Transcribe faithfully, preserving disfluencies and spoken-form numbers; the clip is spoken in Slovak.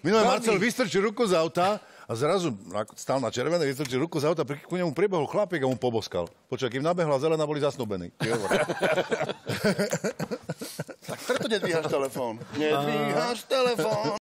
Minulé Marcel vystrčil ruku z auta a zrazu stál na červené, vystrčil ruku z auta, ku nemu pribehol chlapík a mu poboskal. Počkaj, kým nabehla zelená, boli zasnúbení. Tak preto nedvíhaš telefón. Nedvíhaš telefón.